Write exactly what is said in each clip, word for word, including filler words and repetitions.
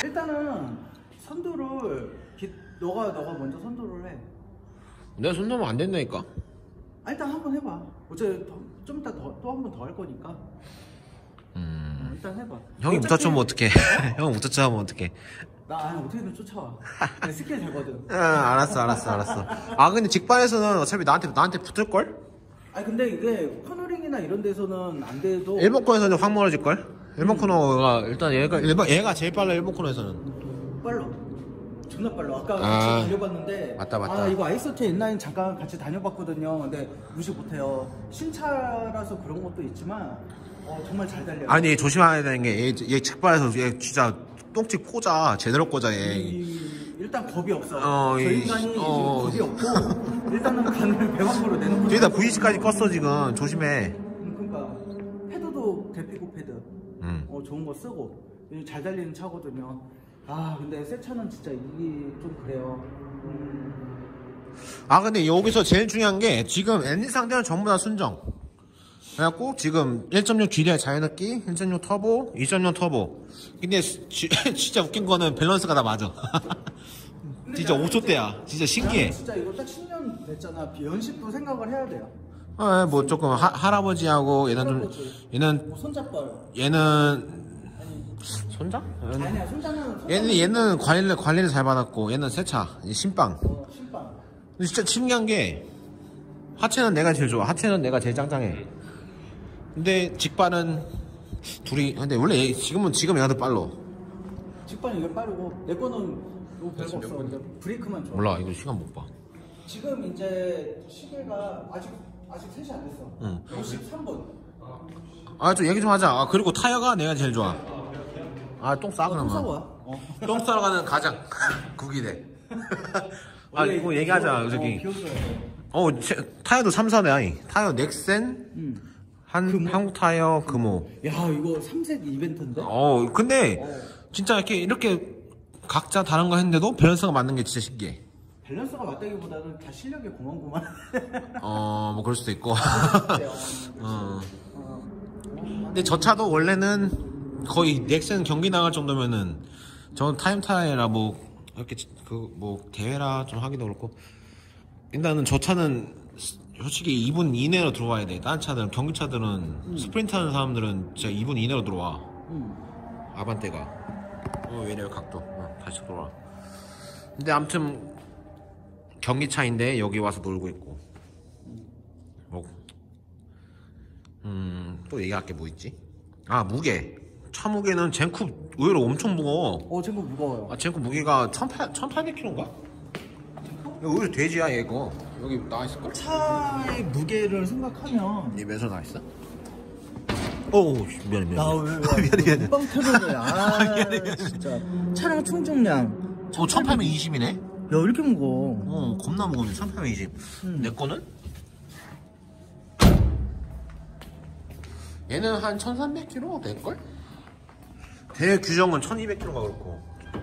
일단은 선두를 기, 너가 너가 먼저 선두를 해. 내가 손 놓으면 안 된다니까. 아, 일단 한번 해봐. 어제 좀 이따 또 한 번 더 할 거니까. 음. 어, 일단 해봐. 형이 어차피... 무타쳐 하면 어떡해. 형 무타쳐 하면 어떡해. 나 아니, 어떻게든 쫓아와. 내 스킬 되거든. 아, 알았어 알았어 알았어. 아 근데 직반에서는 어차피 나한테 나한테 붙을걸? 아니 근데 이게 코너링이나 이런 데서는 안 돼도 일본 코너에서는 확 멀어질걸? 일본 음. 코너가 일단 얘가 일본 얘가 제일 빨라. 일본 코너에서는 빨라. 존나 빨라. 아까 아, 같이 달려봤는데 맞다 맞다. 아 이거 아이스호텔 옛날에 잠깐 같이 다녀봤거든요. 근데 무시 못해요. 신차라서 그런 것도 있지만 어, 정말 잘 달려요. 아니 조심해야 되는 게 얘 얘 직반에서 얘 진짜 똥집 꽂아. 제대로 꽂아 얘. 이, 일단 겁이 없어. 어, 저 인간이 어... 겁이 없고 일단은 간을 배방으로 내놓고 여기다 브이씨까지 껐어 지금. 조심해. 음, 그러니까 패드도 대피고 패드 음. 어, 좋은 거 쓰고 잘 달리는 차거든요. 아 근데 새 차는 진짜 이게 좀 그래요. 음... 아 근데 여기서 제일 중요한 게 지금 엔진 상태는 전부 다 순정. 그래갖고 지금 일 점 육 지디아이 자연흡기, 일 점 육 터보, 이 점 영 터보. 근데 지, 진짜 웃긴 거는 밸런스가 다 맞아. 진짜 오 초대야. 진짜 신기해. 진짜 이거 딱 십 년 됐잖아. 연식도 생각을 해야 돼요. 어, 뭐 조금 하, 할아버지하고 얘는 좀 얘는 뭐 손잡아요. 얘는 아니, 손자? 아니야 손자는, 손자는 얘는 얘는 관리를 관리를 잘 받았고 얘는 새차 신빵. 어, 신빵. 진짜 신기한 게 하체는 내가 제일 좋아. 하체는 내가 제일 짱짱해. 근데 직반은 둘이 근데 원래 얘, 지금은 지금 얘가 더 빨라. 직반 이게 빠르고 내 거는 뭐 별거 없어. 그냥 브레이크만 좋아. 몰라 이거 시간 못 봐. 지금 이제 시계가 아직 아직 셋이 안 됐어. 응. 오십삼 분. 아 좀 얘기 좀 하자. 아 그리고 타이어가 내가 제일 좋아. 아 똥 싸 그러면. 똥 싸고 와. 어. 똥 싸러 가는 가장 국이래. 아 이거 얘기하자 저기. 어, 어 타이어도 삼 사네. 타이어 넥센. 음. 한 금호? 한국 타이어 금호. 야 이거 삼색 이벤트인데? 어 근데 어. 진짜 이렇게 이렇게 각자 다른 거 했는데도 밸런스가 맞는 게 진짜 신기해. 밸런스가 맞다기보다는 다 실력이 고만고만. 어 뭐 그럴 수도 있고. 어. 어. 근데 저 차도 원래는 거의 넥센 경기 나갈 정도면은 저는 타임 타이어라 뭐 이렇게 그 뭐 대회라 좀 하기도 그렇고 일단은 저 차는 솔직히 이 분 이내로 들어와야 돼. 다른 차들은 경기차들은 음. 스프린트 하는 사람들은 진짜 이 분 이내로 들어와. 음. 아반떼가 어 왜냐면 각도 어, 다시 들어와. 근데 아무튼 경기차인데 여기 와서 놀고 있고. 뭐 음, 또 얘기할 게 뭐 있지? 아 무게. 차 무게는 젠쿱 의외로 엄청 무거워. 어 젠쿱 무거워요. 아 젠쿱 무게가 천팔백 킬로인가? 의외로 돼지야 얘거. 여기 나와있을걸? 차의 무게를 생각하면 입에서 나와있어? 오 미안해 미안해 나왜 미안해 미안해 빵 터졌네. 아 미안해, 미안해. 진짜 차량 총重량 어 천팔백이십이네? 야 이렇게 무거워. 어 겁나 무거워. 천팔백이십. 음. 내 거는? 얘는 한 천삼백 킬로그램 될걸? 대규정은 천이백 킬로그램가 그렇고.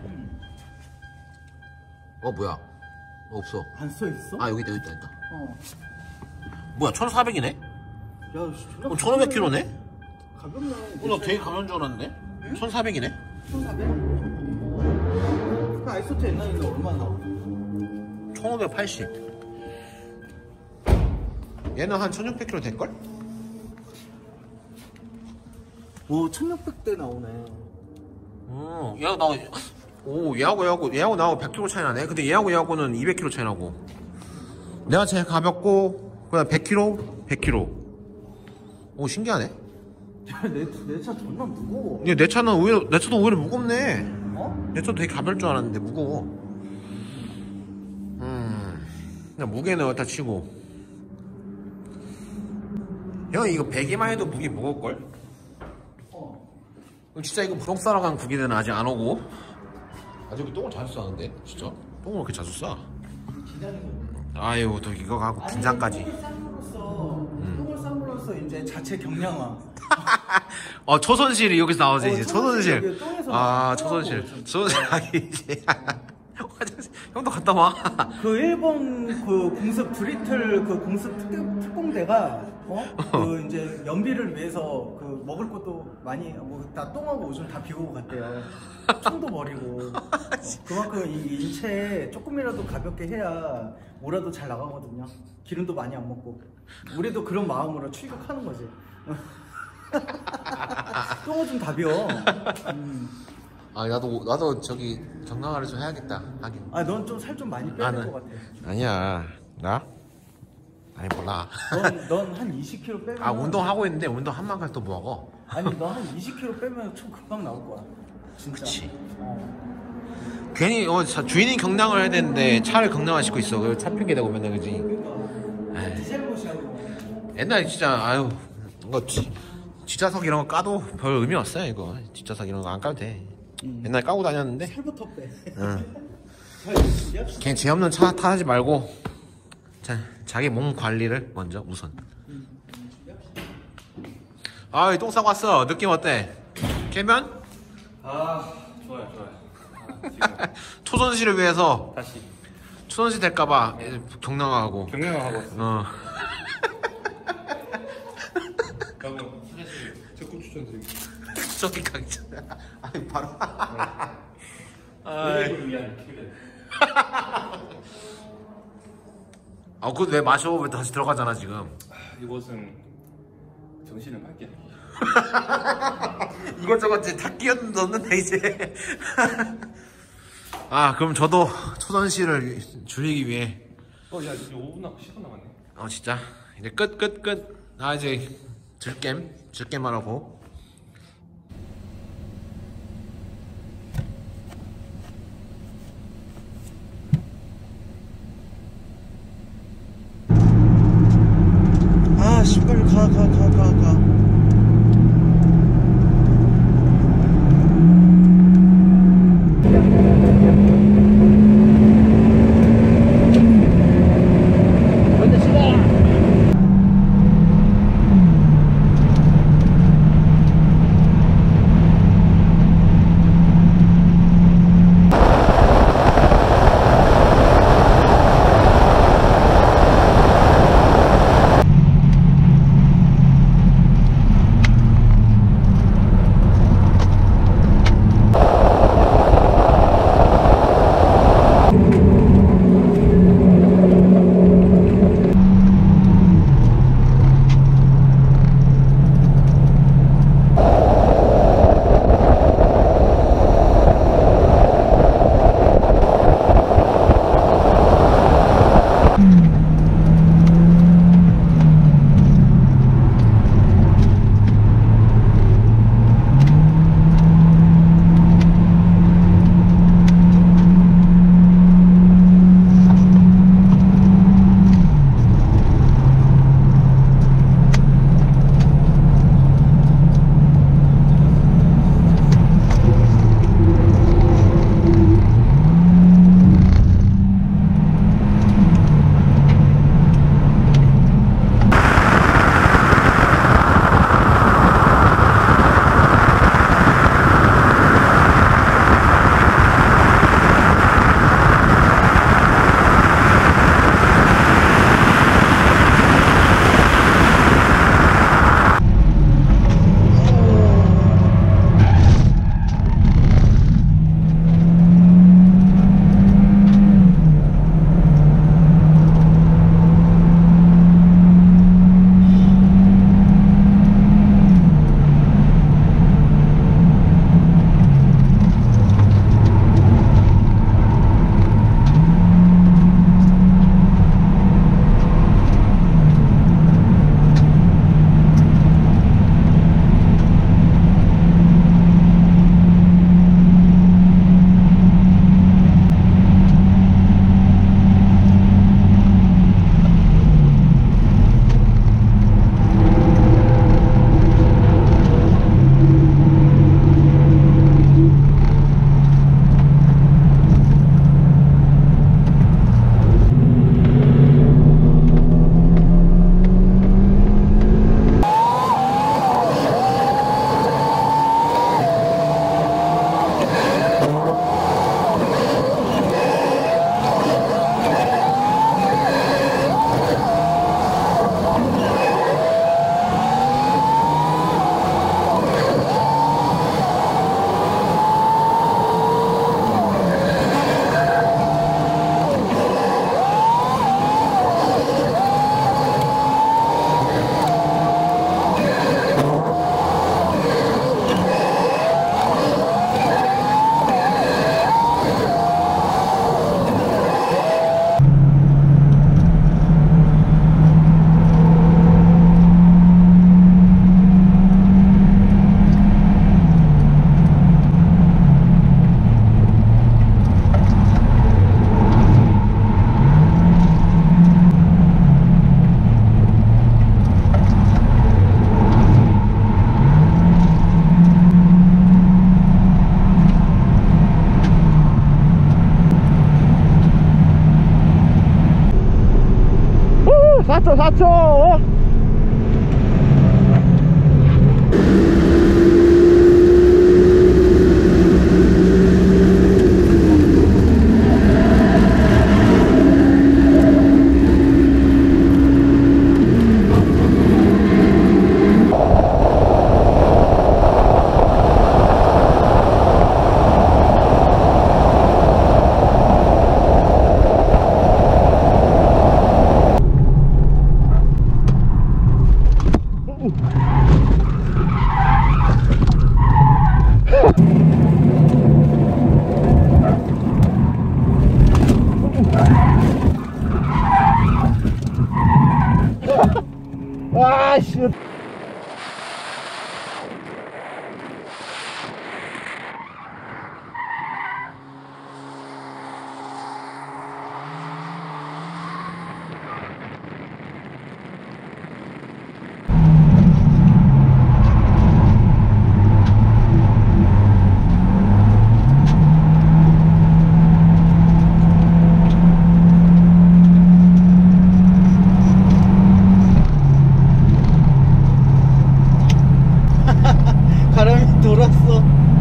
어 뭐야 없어. 안 써있어? 아 여기 있다 여기 있다 있다. 어. 뭐야 천사백이네? 야 어, 천오백 킬로그램네? 가볍네. 어, 나 되게 가벼운 줄 알았는데? 응? 천사백이네? 천사백? 그 아이소트 옛날에 얼마나 나와? 천오백팔십. 얘는 한 천육백 킬로그램 될걸? 오 천육백 대 나오네. 어, 얘하고 나, 오, 얘하고 얘하고, 얘하고 나하고 백 킬로그램 차이 나네? 근데 얘하고 얘하고는 이백 킬로그램 차이 나고. 내가 제일 가볍고, 그냥 백 킬로그램, 백 킬로그램. 오, 신기하네? 내, 내 차 존나 무거워. 근데 내 차는 오히려, 내 차도 오히려 무겁네. 어? 내 차도 되게 가벼울 줄 알았는데, 무거워. 음, 그냥 무게는 여기다 치고. 형, 이거 베기만 해도 무게 무거울걸? 어. 진짜 이거 부동 싸러 간 국인은 아직 안 오고. 아직 여기 똥을 자주 싸는데? 진짜? 똥을 그렇게 자주 싸? 아유, 또 이거 갖고 긴장까지. 똥을 쌈으로써, 음. 똥을 쌈으로써 이제 자체 경량화. 어, 초선실이 여기서 나오지, 어, 이제. 초선실. 아, 나와. 초선실. 초선실 하기 이제. 화장실. 형도 갔다 와. 그 일본 그 공습 브리틀 그 공습 특, 특공대가 어? 그 이제 연비를 위해서 그 먹을 것도 많이 뭐 다 똥하고 오줌 다 비우고 갔대요. 총도 버리고. 어, 그만큼 이 인체에 조금이라도 가볍게 해야 뭐라도 잘 나가거든요. 기름도 많이 안 먹고. 우리도 그런 마음으로 출격하는 거지. 똥 오줌 다 비워. 음. 아 나도 나도 저기 경강아를 좀 해야겠다 하긴. 아, 넌 좀 살 좀 많이 빼야 될 나는- 것 같아. 아니야 나? 아니 몰라. 넌 넌 한 이십 킬로그램 빼면. 아 운동하고 있는데 운동 한 만큼 또 먹어. 아니 너 한 이십 킬로그램 빼면 총 금방 나올 거야. 진짜. 그치. 어. 괜히 어 자, 주인이 경량을 해야 되는데 차를 경량화 시키고 있어. 그래서 차 핑계 대고 맨날 그지. 그러니까 에이. 디젤 모시하고. 옛날에 진짜 아유 이거 뒷- 뒷좌석 이런 거 까도 별 의미 없어요 이거. 뒷좌석 이런 거 안 까도 돼. 음. 옛날에 까고 다녔는데. 살부터 빼. 응. 자, 이제 준비합시다. 걔 죄 없는 차 타지 말고 자, 자기 몸 관리를 먼저 우선. 아이 똥 싸고 왔어. 느낌 어때? 깨면? 아 좋아요 좋아요. 아, 지금 초선시를 위해서 다시 초선시 될까봐 경량화하고. 경영하고 왔어요. 어. 그럼 사실 적극 추천드립니다. 저기 강자. 아니 바로. 여행을 위한 기회. 아 그거 왜 마셔? 왜 다시 들어가잖아 지금. 아, 이곳은 정신을 밝게 하기. 이것저것 이제 다 끼어 넣는데 이제. 아 그럼 저도 초선시를 줄이기 위해. 어야 이제 오 분 남고 십 분 남았네. 어 진짜 이제 끝 끝 끝. 아 이제 즐겜 즐겜 하라고. 아, 씨발 가 가 가 가 가. 사초 사초. 아씨. 바람이 돌았어.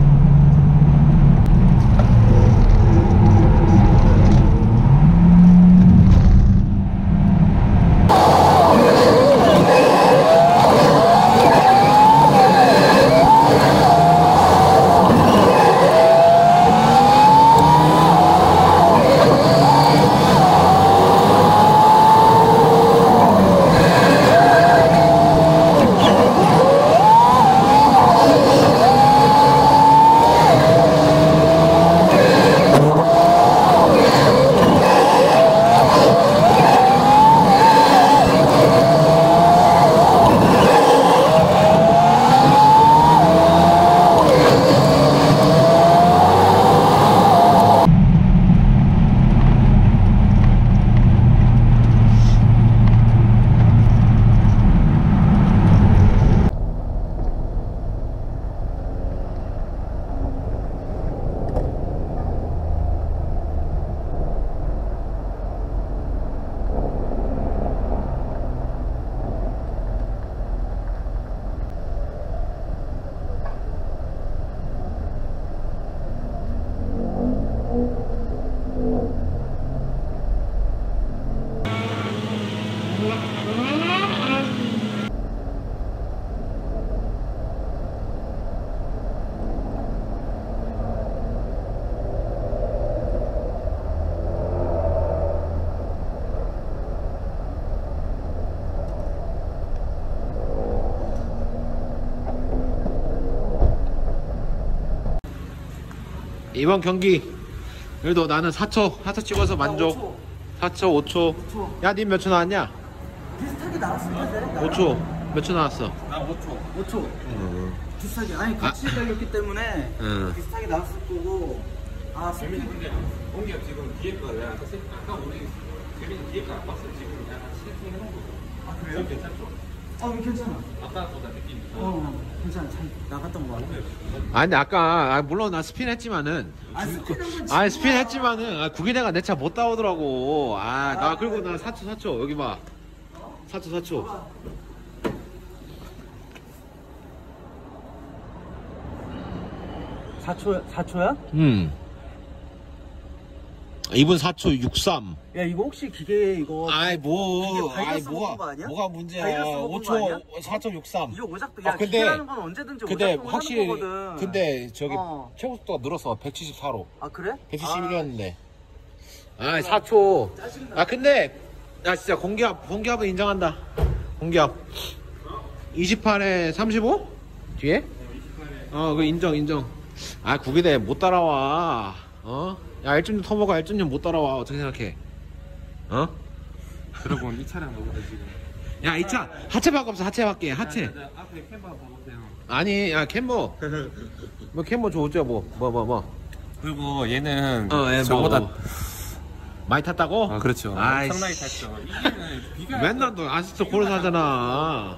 이번 경기 그래도 나는 사 초 사 초 찍어서 만족. 사 초 오 초. 야 니 몇 초 나왔냐? 비슷하게 나왔을 텐데. 오 초 몇 초 나왔어? 나 오 초. 오 초. 응. 비슷하게. 아니 같이 달렸기 때문에 응. 비슷하게 나왔을 거고. 아 스피드. 재밌는데 공기가 지금 뒤에 거를 아까 아까 우리 재밌는 뒤에 거안 봤어. 지금 약간 세팅 해놓은 거. 아 그래요? 지금 괜찮죠? 어 괜찮아. 아까보다 느낌이. 어 괜찮아. 잘 나갔던 거 같아. 아 근데 아까 아, 물론 나 스핀 했지만은 아 스피드는 아 스핀 했지만은 아, 구기대가 내 차 못 따오더라고. 아 나 그리고 나 사 초 사 초 여기 봐. 사 초 사 초. 사 초 사 초야? 음. 이분 사 초 육삼. 야 이거 혹시 기계 이거 아이 뭐 이게 아이 바이러스 먹은 거 뭐가 아니야? 뭐가 문제야. 바이러스 먹은 오 거 초 아니야? 사 초 육삼. 이거 오작도 아, 야 근데- 기계라는 건 언제든지 근데 오작동을 확실히 하는 거거든. 근데 저기 어. 최고 속도가 늘어서 백칠십사로 아 그래? 백칠십일이었는데 아 사 초. 아 근데 나 진짜 공기압 공기압은 인정한다. 공기압 이십팔에 삼십오? 뒤에? 어 그 인정 인정. 아 구기대 못 따라와. 어? 야 일 점 육 터보가 일 점 육 못 따라와. 어떻게 생각해? 어? 여러분 이 차량 너보다 지금. 야 이 차 하체밖에 없어. 하체밖에 하체. 앞에 캠버 한번 보세요. 아니 야 캠버 뭐 캠버 좋죠 뭐 뭐 뭐 뭐. 그리고 얘는 어, 예, 저보다 뭐, 뭐. 많이 탔다고? 아 그렇죠. 아이씨. 엄청나게 탔죠. 이게는 비가 맨날 너 아시스트 고르 사잖아.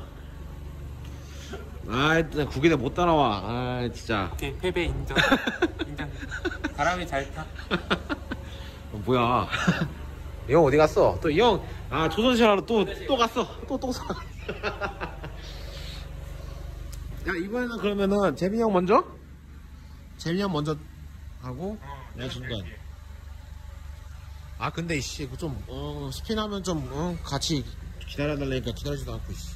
아, 구기대 못 따라와. 아, 진짜. 오케이 패배 인정. 인정. 바람이 잘 타. 어, 뭐야? 이 형 어디 갔어? 또 이 형 아 조선실 하러 또 또 갔어. 또 똥 사. 야 이번에는 그러면은 재민이 형 먼저? 재민이 형 먼저 하고 내가 중간. 아 근데 이씨 좀 어, 스핀하면 좀 어, 같이 기다려달라니까 기다리지도 않고 이씨.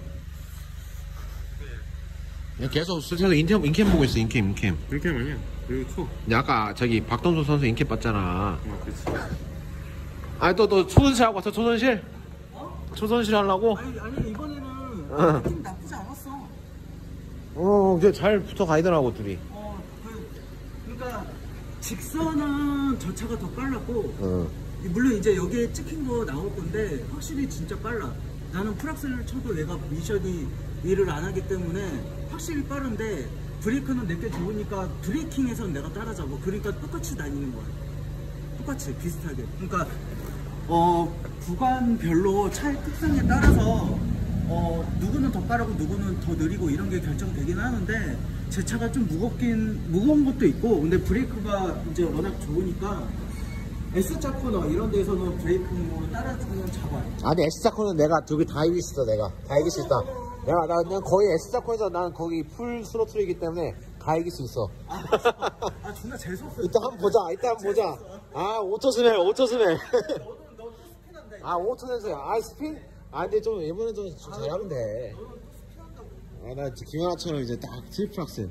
그냥 계속 계속 인캠 인캠 보고 있어 인캠 인캠. 이렇게 하면 그리고 초. 근데 아까 저기 박동수 선수 인캠 봤잖아. 어, 그렇지. 아니 또 또 초선실 하고 왔어 초선실? 어? 초선실 하려고? 아니 아니 이번에는 어. 느낌 나쁘지 않았어. 어 이제 잘 붙어 가이더라고 둘이. 어, 그, 그러니까 직선은 저 차가 더 빨랐고 어. 물론 이제 여기에 찍힌 거 나올 건데 확실히 진짜 빨라. 나는 풀악셀을 쳐도 내가 미션이 일을 안 하기 때문에 확실히 빠른데 브레이크는 내게 좋으니까 브레이킹에선 내가 따라잡아. 그러니까 똑같이 다니는 거야. 똑같이 비슷하게. 그러니까 어 구간별로 차의 특성에 따라서 어 누구는 더 빠르고 누구는 더 느리고 이런 게 결정되긴 하는데 제 차가 좀 무겁긴 무거운 것도 있고 근데 브레이크가 이제 워낙 좋으니까 S자 코너 이런 데서는 브레이크로 따라주면 잡아요. 아니 S자 코는 내가 저기 다 이길 수 있어 내가 다 이길 수 있다. 내가 나 그냥 거의 S자 코에서 난 거기 풀 스로틀이기 때문에 다 이길 수 있어. 아, 아 존나 재수없어. 이따 한번 보자. 이따 한번 보자. 아 오토 스멜 오토 스멜. 너도 너도 스피난다. 아 오토 센서야. 아 스핀? 아 근데 좀 이번에 좀 잘하면 돼. 아 나 김연아처럼 이제 딱 트리플 악셀.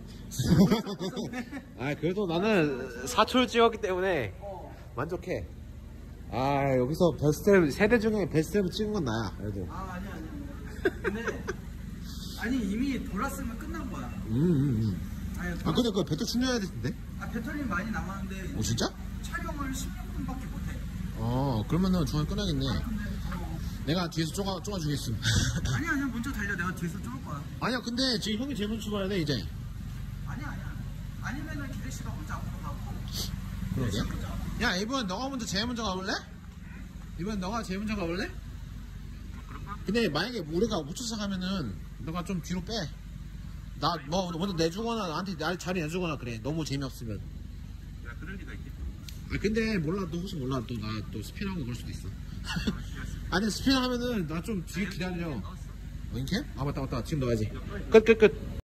아 그래도 나는 사 초를 찍었기 때문에 만족해. 아 여기서 베스트 세대 중에 베스트 찍은 건 나야 그래도. 아 아니 아니. 근데 아니 이미 돌았으면 끝난 거야. 음, 음, 음. 아니, 아 근데 그거 배터 충전해야 되는데? 아 배터리 많이 남았는데 어 진짜? 촬영을 십육 분밖에 못해. 어 그러면은 중간에 끝나겠네. 근데 어, 내가 뒤에서 쪼가 쪼가 주겠음. 아니 아니야 먼저 달려. 내가 뒤에서 쫄 거야. 아니야 근데 지금 형이 제일 먼저 출발해야 돼 이제. 아니야 아니야. 아니면은 기대 씨가 먼저 앞으로 가고. 그러게? 야 이번 너가 먼저 제일 먼저 가볼래? 이번 너가 제일 먼저 가볼래? 근데 만약에 우리가 묻혀서 가면은 너가 좀 뒤로 빼. 나 뭐 먼저 내주거나 나한테 날 자리 내주거나 그래. 너무 재미없으면. 야, 그럴 리가 있겠다. 아 근데 몰라 또 혹시 몰라 또 나 또 스피드하고 그럴 수도 있어. 아니 스피드 하면은 나 좀 뒤에 기다려. 어, 인캠? 아 맞다 맞다 지금 넣어야지. 끝 끝 끝.